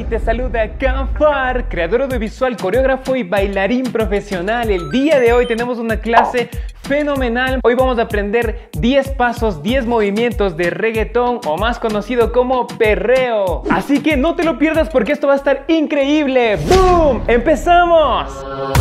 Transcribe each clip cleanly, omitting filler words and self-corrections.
Te saluda Canfar, creador audiovisual, coreógrafo y bailarín profesional. El día de hoy tenemos una clase fenomenal. Hoy vamos a aprender 10 pasos, 10 movimientos de reggaetón o más conocido como perreo. Así que no te lo pierdas porque esto va a estar increíble. ¡Boom! ¡Empezamos!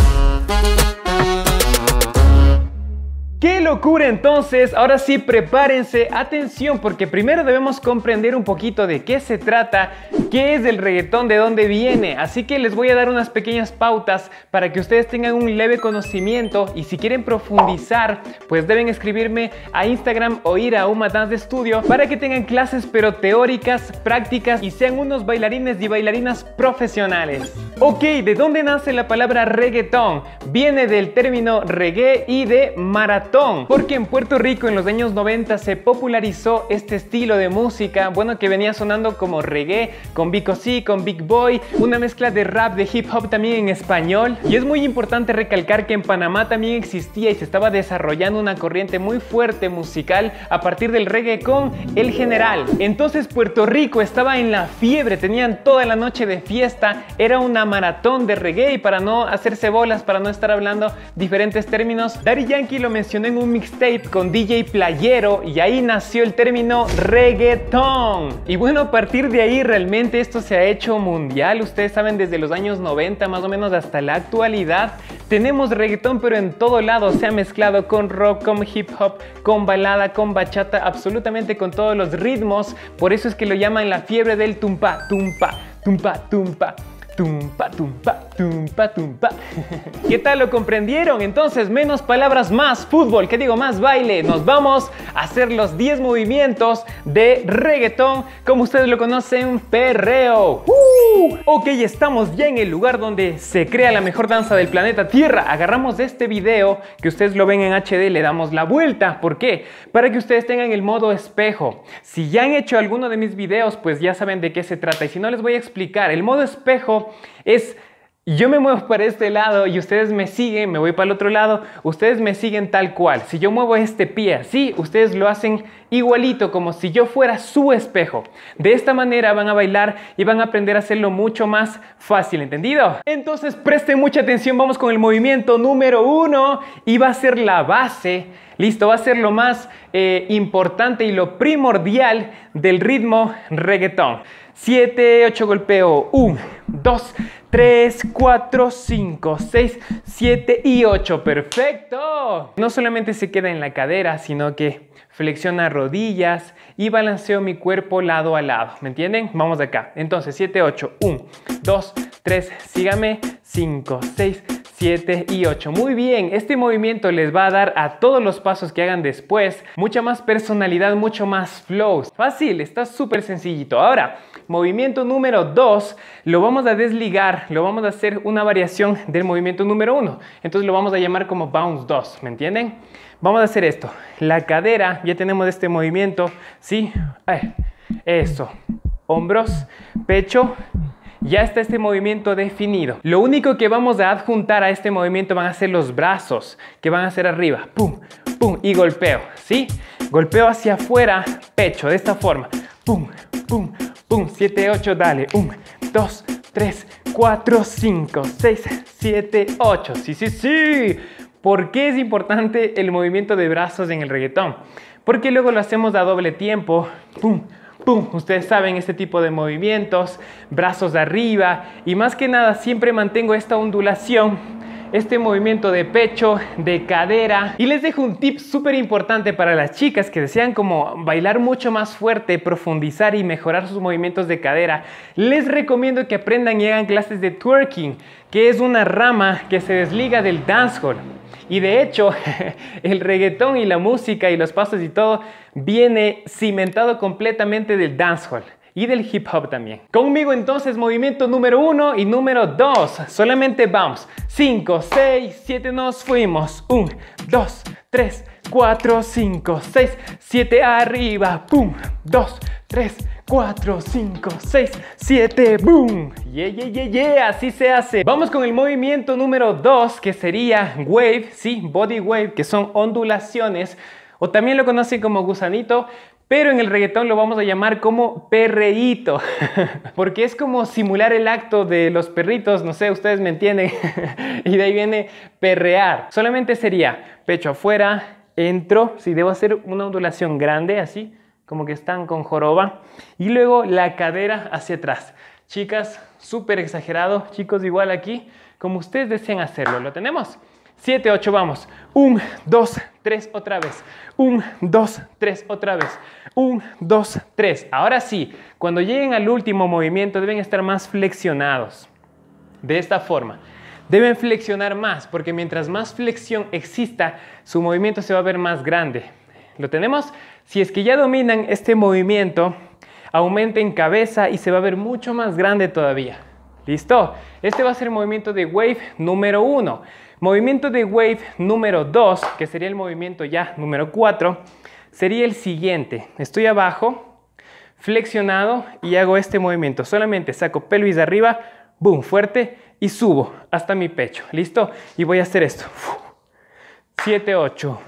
¡Qué locura! Entonces, ahora sí prepárense, atención, porque primero debemos comprender un poquito de qué se trata, qué es el reggaetón, de dónde viene. Así que les voy a dar unas pequeñas pautas para que ustedes tengan un leve conocimiento y si quieren profundizar, pues deben escribirme a Instagram o ir a Uma Dance Studio para que tengan clases pero teóricas, prácticas y sean unos bailarines y bailarinas profesionales. Ok, ¿de dónde nace la palabra reggaetón? Viene del término reggae y de maratón. Porque en Puerto Rico en los años 90 se popularizó este estilo de música, bueno, que venía sonando como reggae, con Vico C, con Big Boy, una mezcla de rap, de hip hop también en español. Y es muy importante recalcar que en Panamá también existía y se estaba desarrollando una corriente muy fuerte musical a partir del reggae con el general. Entonces Puerto Rico estaba en la fiebre, tenían toda la noche de fiesta, era una maratón de reggae y para no hacerse bolas, para no estar hablando diferentes términos, Daddy Yankee lo mencionó en un mixtape con DJ Playero y ahí nació el término reggaetón. Y bueno, a partir de ahí realmente esto se ha hecho mundial. Ustedes saben, desde los años 90 más o menos hasta la actualidad tenemos reggaetón, pero en todo lado se ha mezclado con rock, con hip hop, con balada, con bachata, absolutamente con todos los ritmos. Por eso es que lo llaman la fiebre del tumpa, tumpa, tumpa, tumpa. Tumpa, tumpa, tumpa, tumpa. ¿Qué tal? ¿Lo comprendieron? Entonces, menos palabras, más fútbol, ¿qué digo? Más baile. Nos vamos a hacer los 10 movimientos de reggaetón, como ustedes lo conocen, perreo. Ok, estamos ya en el lugar donde se crea la mejor danza del planeta Tierra. Agarramos este video, que ustedes lo ven en HD, le damos la vuelta. ¿Por qué? Para que ustedes tengan el modo espejo. Si ya han hecho alguno de mis videos, pues ya saben de qué se trata. Y si no, les voy a explicar. El modo espejo es, yo me muevo para este lado y ustedes me siguen, me voy para el otro lado, ustedes me siguen tal cual. Si yo muevo este pie así, ustedes lo hacen igualito, como si yo fuera su espejo. De esta manera van a bailar y van a aprender a hacerlo mucho más fácil, ¿entendido? Entonces presten mucha atención, vamos con el movimiento número 1 y va a ser la base. Listo, va a ser lo más importante y lo primordial del ritmo reggaetón. 7, 8 golpeo, 1, 2, 3, 4, 5, 6, 7 y 8, perfecto. No solamente se queda en la cadera, sino que flexiona rodillas y balanceo mi cuerpo lado a lado, ¿me entienden? Vamos de acá, entonces 7, 8, 1, 2, 3, sígame, 5, 6, 7 y 8. Muy bien, este movimiento les va a dar a todos los pasos que hagan después mucha más personalidad, mucho más flow. Fácil, está súper sencillito. Ahora, movimiento número 2 lo vamos a desligar, lo vamos a hacer una variación del movimiento número 1. Entonces lo vamos a llamar como bounce 2, ¿me entienden? Vamos a hacer esto. La cadera, ya tenemos este movimiento, ¿sí? Eso. Hombros, pecho. Ya está este movimiento definido. Lo único que vamos a adjuntar a este movimiento van a ser los brazos, que van a ser arriba. Pum, pum, y golpeo, ¿sí? Golpeo hacia afuera, pecho, de esta forma. Pum, pum, pum, 7, 8, dale. 1, 2, 3, 4, 5, 6, 7, 8. Sí, sí, sí. ¿Por qué es importante el movimiento de brazos en el reggaetón? Porque luego lo hacemos a doble tiempo. Pum, pum, ustedes saben este tipo de movimientos, brazos arriba y más que nada siempre mantengo esta ondulación, este movimiento de pecho, de cadera. Y les dejo un tip súper importante para las chicas que desean como bailar mucho más fuerte, profundizar y mejorar sus movimientos de cadera. Les recomiendo que aprendan y hagan clases de twerking, que es una rama que se desliga del dancehall. Y de hecho, el reggaetón y la música y los pasos y todo viene cimentado completamente del dancehall y del hip hop también. Conmigo entonces, movimiento número 1 y número 2. Solamente vamos. 5, 6, 7, nos fuimos. 1, 2, 3, 4, 5, 6, 7, arriba. Pum, 2, 3, 4, 5, 6, 7, boom. Yeah, yeah, yeah, yeah, así se hace. Vamos con el movimiento número 2, que sería wave, sí, body wave, que son ondulaciones, o también lo conocen como gusanito, pero en el reggaetón lo vamos a llamar como perreíto, porque es como simular el acto de los perritos, no sé, ustedes me entienden, y de ahí viene perrear. Solamente sería pecho afuera, entro, si debo hacer una ondulación grande, así, como que están con joroba, y luego la cadera hacia atrás. Chicas, súper exagerado, chicos, igual aquí, como ustedes desean hacerlo. ¿Lo tenemos? 7, 8, vamos. 1, 2, 3, otra vez. 1, 2, 3, otra vez. 1, 2, 3. Ahora sí, cuando lleguen al último movimiento deben estar más flexionados. De esta forma. Deben flexionar más, porque mientras más flexión exista, su movimiento se va a ver más grande. ¿Lo tenemos? Si es que ya dominan este movimiento, aumenten cabeza y se va a ver mucho más grande todavía. ¿Listo? Este va a ser el movimiento de wave número 1. Movimiento de wave número 2, que sería el movimiento ya número 4, sería el siguiente. Estoy abajo, flexionado y hago este movimiento. Solamente saco pelvis arriba, boom, fuerte y subo hasta mi pecho. ¿Listo? Y voy a hacer esto. 7, 8.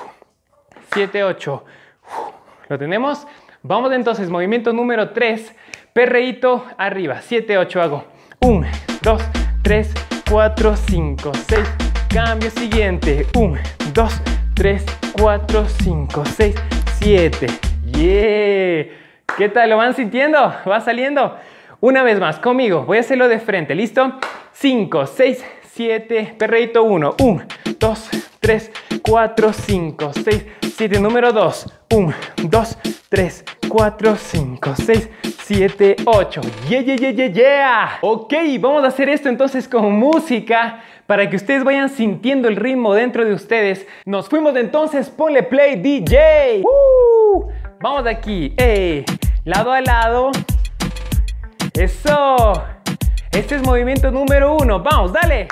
7, 8. ¿Lo tenemos? Vamos entonces, movimiento número 3, perreíto arriba. 7, 8 hago. 1, 2, 3, 4, 5, 6. Cambio siguiente. 1, 2, 3, 4, 5, 6, 7. ¡Yeah! ¿Qué tal? ¿Lo van sintiendo? ¿Va saliendo? Una vez más, conmigo. Voy a hacerlo de frente. ¿Listo? 5, 6, 7. Perreíto 1. 1, 2, 3, 4, 5, 6, 7. Número 2. 1, 2, 3, 4, 5, 6, 7, 8. ¡Yeah, yeah, yeah, yeah, yeah! Ok, vamos a hacer esto entonces con música para que ustedes vayan sintiendo el ritmo dentro de ustedes. Nos fuimos entonces, ponle play DJ. Vamos de aquí, lado a lado. Eso. Este es movimiento número 1. Vamos, dale.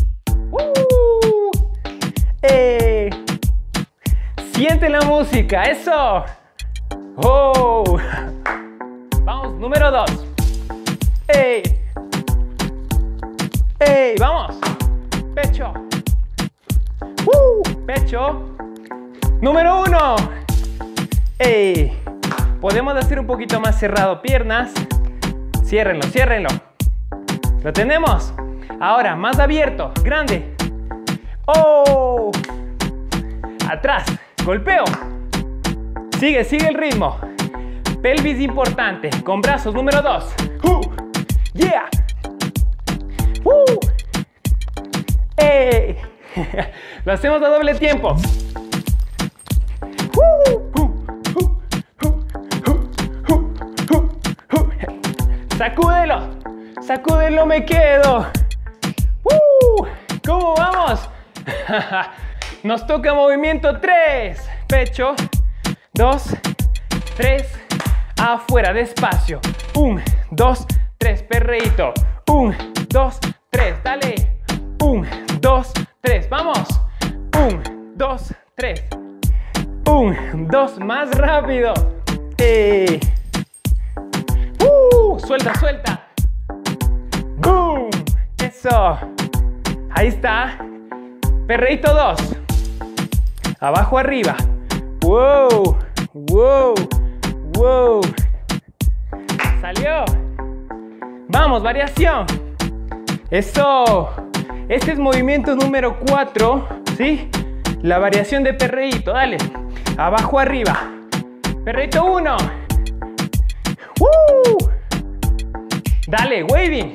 Siente la música, eso. Oh. Vamos, número 2. Vamos. Pecho. Pecho. Número 1. Podemos hacer un poquito más cerrado piernas. Ciérrenlo, ciérrenlo. ¿Lo tenemos? Ahora, más abierto, grande. ¡Oh! Atrás, golpeo. Sigue, sigue el ritmo. Pelvis importante, con brazos, número 2. ¡Yeah! Lo hacemos a doble tiempo. Sacúdelo, sacúdelo, me quedo. ¿Cómo vamos? Nos toca movimiento 3. Pecho, 2, 3, afuera, despacio. 1, 2, 3, perreíto. 1, 2, 3, dale. 1, 2, 3, vamos. 1, 2, 3. 1, 2, más rápido. Suelta, suelta. ¡Boom! Eso. Ahí está. Perreíto 2. Abajo, arriba. ¡Wow! ¡Wow! ¡Wow! Salió. Vamos, variación. Eso. Este es movimiento número 4. ¿Sí? La variación de perreíto. Dale. Abajo, arriba. Perreíto 1. Dale, waving.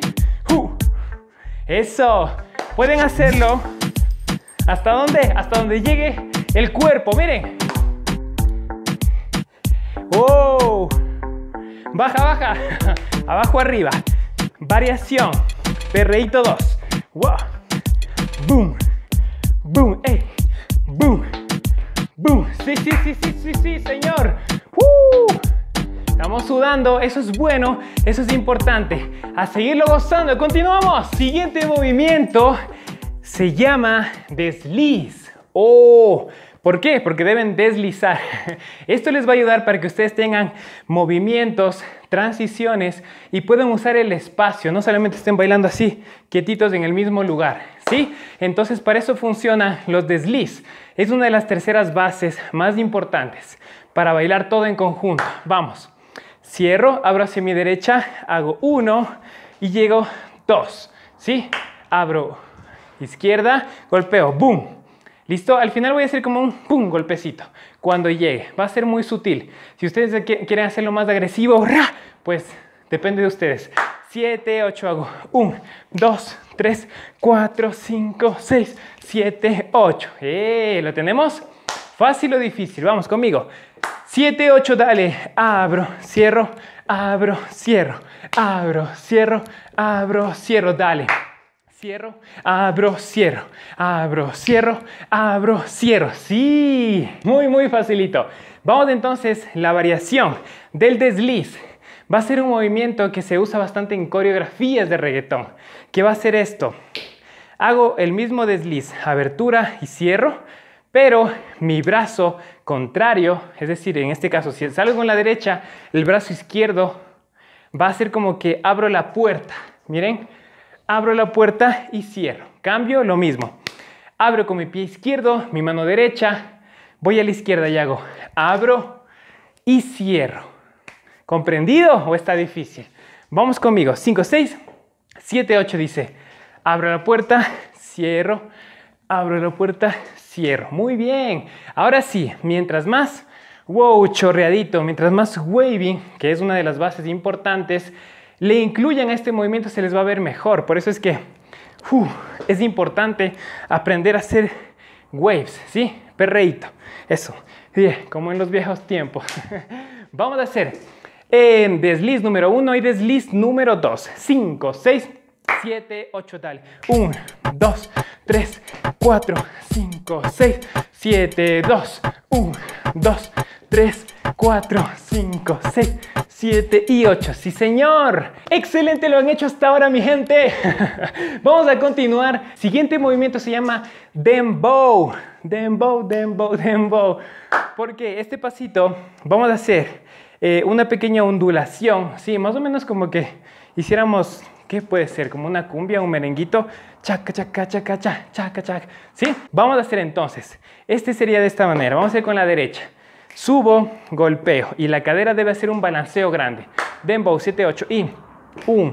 Eso. Pueden hacerlo. ¿Hasta dónde? Hasta donde llegue el cuerpo. Miren. ¡Oh! Baja, baja. Abajo, arriba. Variación. Perreíto 2. ¡Wow! ¡Boom! ¡Boom! ¡Boom! ¡Boom! Sí, sí, sí, sí, sí, sí, señor. Estamos sudando, eso es bueno, eso es importante. A seguirlo gozando, continuamos. Siguiente movimiento se llama desliz. Oh, ¿por qué? Porque deben deslizar. Esto les va a ayudar para que ustedes tengan movimientos, transiciones y puedan usar el espacio. No solamente estén bailando así, quietitos en el mismo lugar, ¿sí? Entonces para eso funcionan los desliz. Es una de las terceras bases más importantes. para bailar todo en conjunto. Vamos. Cierro, abro hacia mi derecha, hago 1 y llego 2. ¿Sí? Abro izquierda, golpeo, boom. ¿Listo? Al final voy a hacer como un pum, golpecito. Cuando llegue, va a ser muy sutil. Si ustedes quieren hacerlo más agresivo, pues depende de ustedes. 7, 8 hago 1, 2, 3, 4, 5, 6, 7, 8. ¿Lo tenemos? ¿Fácil o difícil? Vamos conmigo. 7, 8, dale. Abro, cierro, abro, cierro, abro, cierro, abro, cierro, dale. Cierro, abro, cierro, abro, cierro, abro, cierro. Sí, muy facilito. Vamos entonces, la variación del desliz. Va a ser un movimiento que se usa bastante en coreografías de reggaetón. ¿Qué va a ser esto? Hago el mismo desliz, abertura y cierro, pero mi brazo contrario, es decir, en este caso, si salgo con la derecha, el brazo izquierdo va a ser como que abro la puerta. Miren. Abro la puerta y cierro. Cambio, lo mismo. Abro con mi pie izquierdo, mi mano derecha. Voy a la izquierda y hago abro y cierro. ¿Comprendido o está difícil? Vamos conmigo. 5, 6, 7, 8 dice. Abro la puerta, cierro. Abro la puerta, cierro. Muy bien. Ahora sí, mientras más chorreadito, mientras más waving, que es una de las bases importantes, le incluyan a este movimiento, se les va a ver mejor. Por eso es que es importante aprender a hacer waves, ¿sí? Perreíto. Eso. Bien, como en los viejos tiempos. Vamos a hacer desliz número 1 y desliz número 2. 5, 6, 7, 8, dale. 1, 2, 3, 4, 5, 6, 7, 2. 1, 2, 3, 4, 5, 6, 7 y 8. ¡Sí, señor! ¡Excelente! Lo han hecho hasta ahora, mi gente. Vamos a continuar. Siguiente movimiento se llama Dembow. Dembow, dembow, dembow. Porque este pasito vamos a hacer una pequeña ondulación. Sí, más o menos como que hiciéramos, ¿qué puede ser? Como una cumbia, un merenguito. Chaca, chaca, chaca, chaca, chaca, chaca. ¿Sí? Vamos a hacer entonces. Este sería de esta manera. Vamos a hacer con la derecha. Subo, golpeo y la cadera debe hacer un balanceo grande. Dembow, 7, 8 y 1,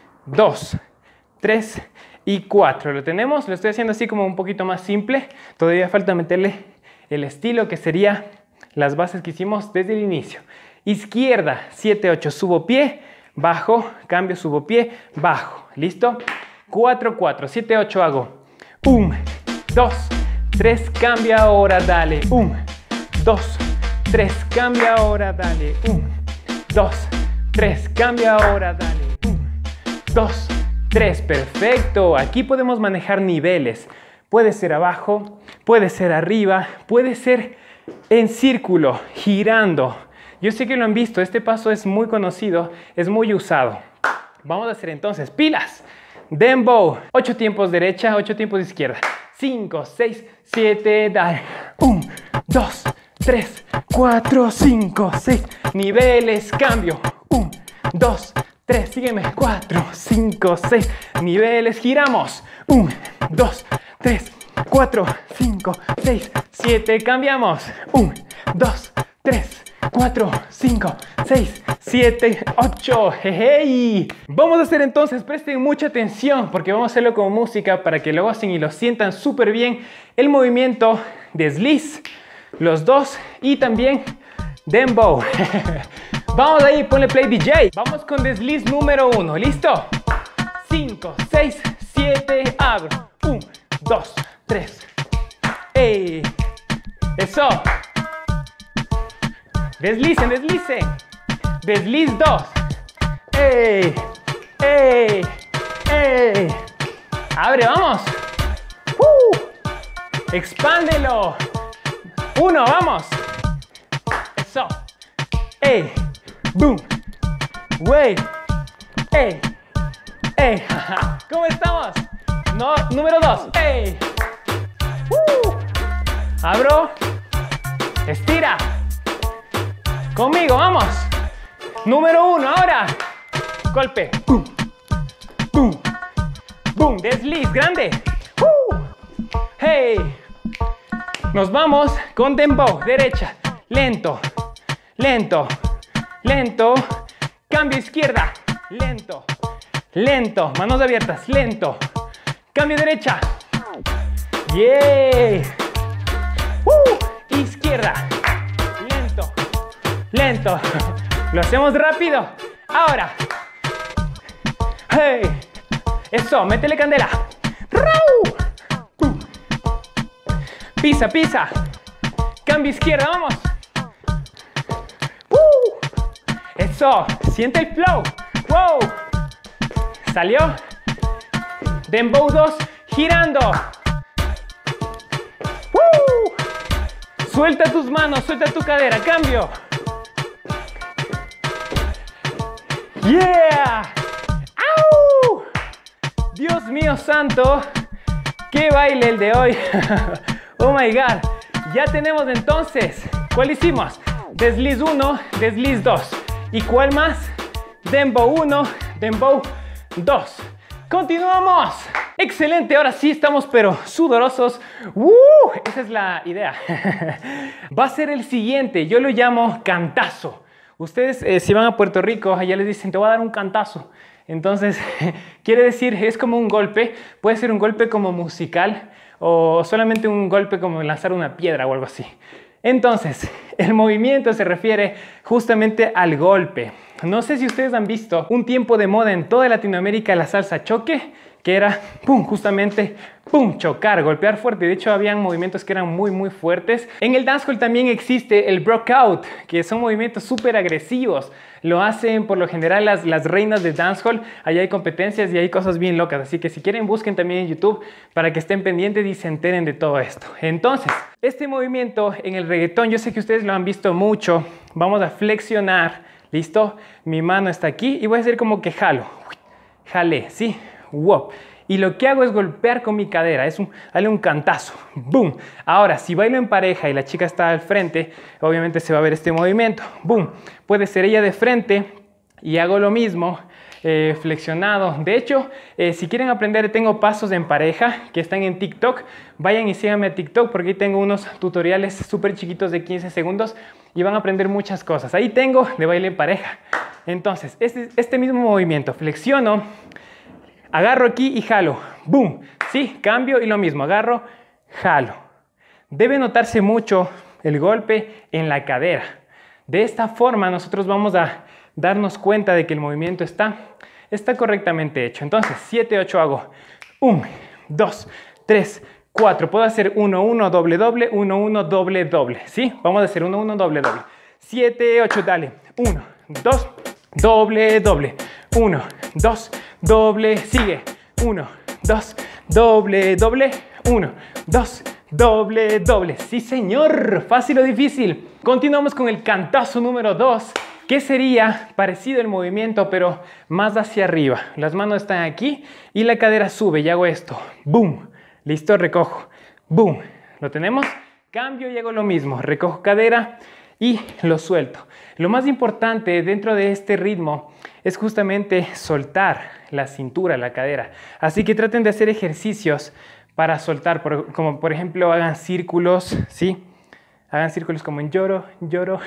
2, 3 y 4. ¿Lo tenemos? Lo estoy haciendo así como un poquito más simple. Todavía falta meterle el estilo que sería las bases que hicimos desde el inicio. Izquierda, 7, 8, subo pie, bajo, cambio, subo pie, bajo. ¿Listo? 4, 4, 7, 8 hago 1, 2, 3, cambia ahora, dale. 1, 2, 3, cambia ahora, dale. 1, 2, 3, cambia ahora, dale. 1, 2, 3, perfecto. Aquí podemos manejar niveles. Puede ser abajo, puede ser arriba, puede ser en círculo, girando. Yo sé que lo han visto, este paso es muy conocido, es muy usado. Vamos a hacer entonces pilas. Dembow, 8 tiempos derecha, 8 tiempos izquierda. 5, 6, 7, dale. 1, 2, 3, 4, 5, 6. Niveles, cambio. 1, 2, 3, sígueme. 4, 5, 6. Niveles, giramos. 1, 2, 3, 4, 5, 6, 7. Cambiamos. 1, 2, 3, 4, 5, 6, 7, 8. ¡Hey! Vamos a hacer entonces, presten mucha atención porque vamos a hacerlo con música para que lo gocen y lo sientan súper bien. El movimiento desliz, los dos y también dembow. Vamos ahí, ponle play DJ. Vamos con desliz número 1. ¿Listo? 5, 6, 7, abro. 1, 2, 3. ¡Ey! Eso. Deslicen, deslicen. Desliz 2. ¡Ey! ¡Ey! ¡Ey! Abre, vamos. Expándelo. 1, vamos. Eso. ¡Ey! ¡Boom! ¡Wey! ¡Ey! ¡Ey! ¿Cómo estamos? No, número 2. ¡Ey! Abro. Estira. Conmigo, vamos. Número 1, ahora. Golpe. Boom. Boom. Boom. Desliz, grande. Hey. Nos vamos con dembow. Derecha. Lento. lento, lento, cambio izquierda, lento, lento, manos abiertas, lento, cambio derecha, yeah, izquierda, lento, lento, lo hacemos rápido, ahora, hey, eso, métele candela, pisa, pisa, cambio izquierda, vamos, eso, siente el flow, wow, salió, dembow 2, girando, suelta tus manos, suelta tu cadera, cambio, yeah, ¡au! Dios mío santo, qué baile el de hoy, oh my god, ya tenemos entonces, ¿cuál hicimos? Desliz 1, desliz 2, ¿y cuál más? Dembow 1, dembow 2. ¡Continuamos! ¡Excelente! Ahora sí estamos pero sudorosos. Esa es la idea. Va a ser el siguiente. Yo lo llamo cantazo. Ustedes si van a Puerto Rico, allá les dicen, te voy a dar un cantazo. Entonces, quiere decir, es como un golpe. Puede ser un golpe como musical o solamente un golpe como lanzar una piedra o algo así. Entonces, el movimiento se refiere justamente al golpe. No sé si ustedes han visto un tiempo de moda en toda Latinoamérica la salsa choque, que era, pum, justamente, pum, chocar, golpear fuerte. De hecho, habían movimientos que eran muy fuertes. En el dancehall también existe el breakout, que son movimientos súper agresivos. Lo hacen por lo general las reinas de dancehall. Allá hay competencias y hay cosas bien locas. Así que si quieren, busquen también en YouTube para que estén pendientes y se enteren de todo esto. Entonces, este movimiento en el reggaetón, yo sé que ustedes lo han visto mucho. Vamos a flexionar, ¿listo? Mi mano está aquí y voy a hacer como que jalo. Jalé, ¿sí? Wow. Y lo que hago es golpear con mi cadera, darle un cantazo, boom. Ahora, si bailo en pareja y la chica está al frente, obviamente se va a ver este movimiento, boom. Puede ser ella de frente y hago lo mismo, flexionado. De hecho, si quieren aprender, tengo pasos en pareja que están en TikTok. Vayan y síganme a TikTok porque ahí tengo unos tutoriales súper chiquitos de 15 segundos y van a aprender muchas cosas. Ahí tengo de baile en pareja. Entonces, este mismo movimiento, flexiono, agarro aquí y jalo, boom, sí, cambio y lo mismo, agarro, jalo. Debe notarse mucho el golpe en la cadera. De esta forma nosotros vamos a darnos cuenta de que el movimiento está correctamente hecho. Entonces, 7, 8 hago 1, 2, 3, 4. Puedo hacer 1, 1, doble, doble, 1, 1, doble, doble. ¿Sí? Vamos a hacer 1, 1, doble, doble. 7, 8, dale. 1, 2, doble, doble. 1, 2, doble, sigue. 1, 2, doble, doble. 1, 2, doble, doble. Sí, señor. Fácil o difícil. Continuamos con el cantazo número 2, que sería parecido el movimiento, pero más hacia arriba. Las manos están aquí y la cadera sube y hago esto. Boom. Listo, recojo. Boom. ¿Lo tenemos? Cambio y hago lo mismo. Recojo cadera y lo suelto. Lo más importante dentro de este ritmo es justamente soltar la cintura, la cadera. Así que traten de hacer ejercicios para soltar, como por ejemplo hagan círculos, ¿sí? Hagan círculos como en lloro, lloro.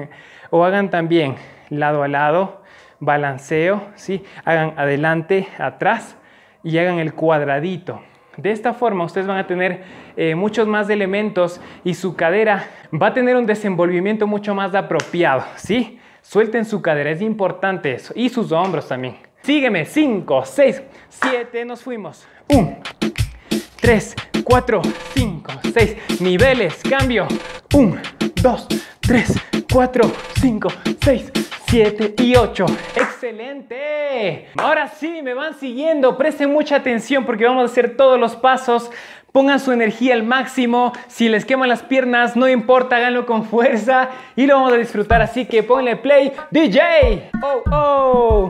O hagan también lado a lado, balanceo, ¿sí? Hagan adelante, atrás y hagan el cuadradito. De esta forma ustedes van a tener muchos más elementos y su cadera va a tener un desenvolvimiento mucho más apropiado, ¿sí? Suelten su cadera, es importante eso. Y sus hombros también. Sígueme, 5, 6, 7, nos fuimos. 1, 3, 4, 5, 6. Niveles, cambio. 1, 2, 3, 4, 5, 6, 7 y 8. ¡Excelente! Ahora sí, me van siguiendo. Presten mucha atención porque vamos a hacer todos los pasos. Pongan su energía al máximo. Si les queman las piernas, no importa, háganlo con fuerza y lo vamos a disfrutar. Así que ponle play, DJ. ¡Oh, oh!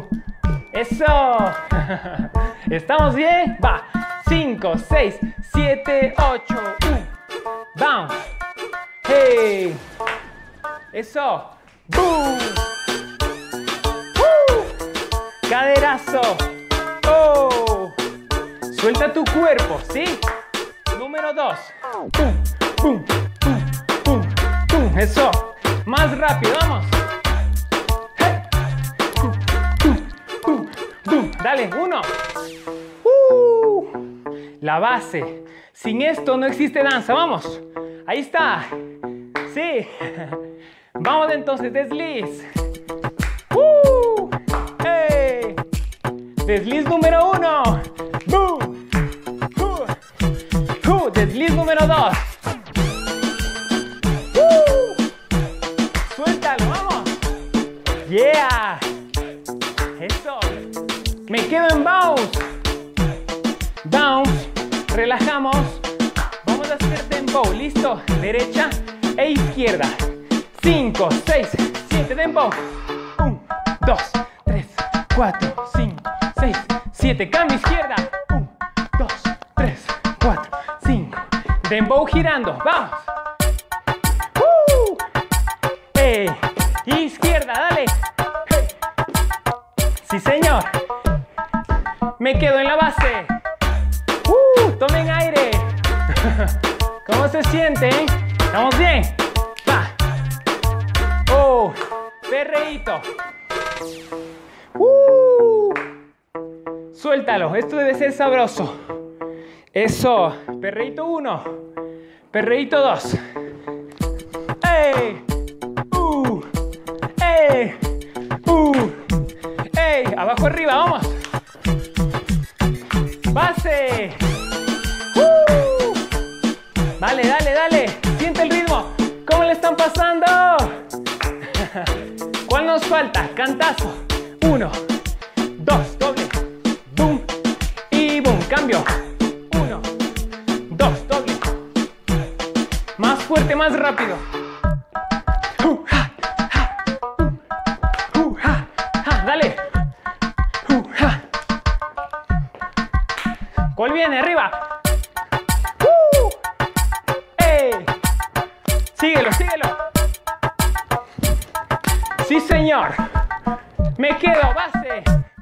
¡Eso! ¿Estamos bien? Va. 5, 6, 7, 8. Bounce. ¡Hey! ¡Eso! ¡Boom! Caderazo. Oh. Suelta tu cuerpo, ¿sí? Número 2. Pum, pum, pum, pum, pum. Eso. Más rápido, vamos. Dale, 1. La base. Sin esto no existe danza, vamos. Ahí está. Sí. Vamos entonces, desliz. Hey. Desliz número 1. Desliz número 2. Suéltalo, vamos. Yeah. Eso. Me quedo en bounce. Bounce. Relajamos. Vamos a hacer tempo. Listo. Derecha e izquierda. 5, 6, 7. Tempo. 1, 2, 3, 4, 5, 6, 7. Cambio izquierda. 1, 2, 3, 4, 5. Dembow girando. Vamos. Hey. Izquierda, dale. Hey. Sí, señor. Me quedo en la base. Tomen aire. ¿Cómo se siente? ¿Estamos bien? Va. Oh, perreíto. Suéltalo. Esto debe ser sabroso. Eso. Perreíto 1. Perreíto 2. ¡Ey! ¡Ey! ¡Ey! Abajo, arriba, vamos. Base. Dale, dale, dale. Siente el ritmo. ¿Cómo le están pasando? ¿Cuál nos falta? Cantazo. 1, 2, doble. Boom. Y boom. Cambio. 1, 2, doble. Más fuerte, más rápido. Dale. ¿Cuál viene? Arriba. ¡Ey! Síguelo, síguelo. Sí, señor. Me quedo, base.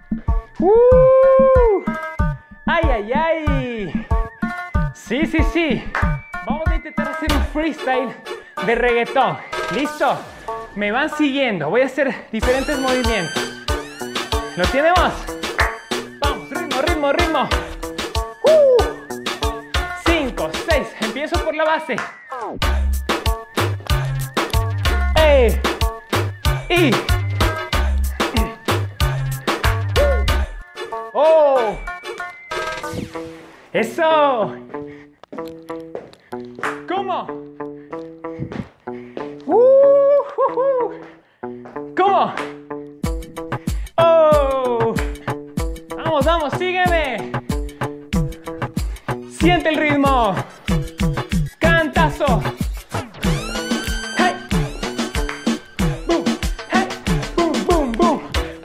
¡Ay, ay, ay! Sí, sí, sí. Vamos a intentar hacer un freestyle de reggaetón. ¿Listo? Me van siguiendo. Voy a hacer diferentes movimientos. ¿Lo tenemos? Vamos, ritmo, ritmo, ritmo. 5, 6. Empiezo por la base. ¡Ey! Y. ¡Oh! ¡Eso! ¿Cómo? ¿Cómo? ¡Oh! Vamos, vamos, sígueme. Siente el ritmo. Cantazo. Hey. Boom. Hey. Boom, boom, boom.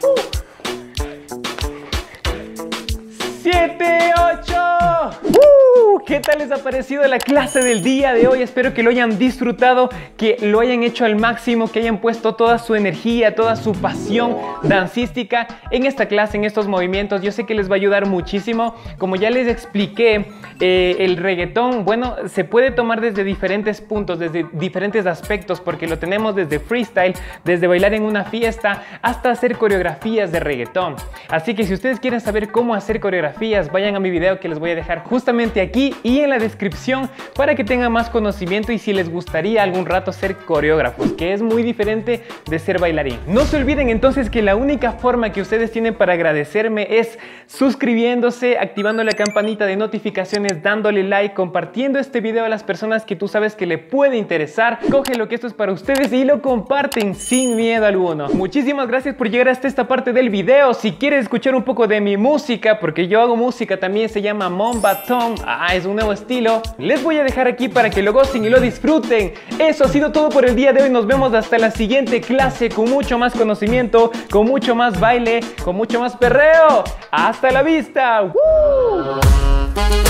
7, 8. ¿Qué tal les ha parecido la clase del día de hoy? Espero que lo hayan disfrutado, que lo hayan hecho al máximo, que hayan puesto toda su energía, toda su pasión dancística en esta clase, en estos movimientos. Yo sé que les va a ayudar muchísimo. Como ya les expliqué, el reggaetón, bueno, se puede tomar desde diferentes puntos, desde diferentes aspectos, porque lo tenemos desde freestyle, desde bailar en una fiesta, hasta hacer coreografías de reggaetón. Así que si ustedes quieren saber cómo hacer coreografías, vayan a mi video que les voy a dejar justamente aquí y en la descripción para que tengan más conocimiento y si les gustaría algún rato ser coreógrafos, que es muy diferente de ser bailarín. No se olviden entonces que la única forma que ustedes tienen para agradecerme es suscribiéndose, activando la campanita de notificaciones, dándole like, compartiendo este video a las personas que tú sabes que le puede interesar. Cógelo que esto es para ustedes y lo comparten sin miedo alguno. Muchísimas gracias por llegar hasta esta parte del video. Si quieres escuchar un poco de mi música, porque yo hago música también, se llama Mombatón. Es un nuevo estilo. Les voy a dejar aquí para que lo gocen y lo disfruten. Eso ha sido todo por el día de hoy. Nos vemos hasta la siguiente clase con mucho más conocimiento, con mucho más baile, con mucho más perreo. ¡Hasta la vista! ¡Woo!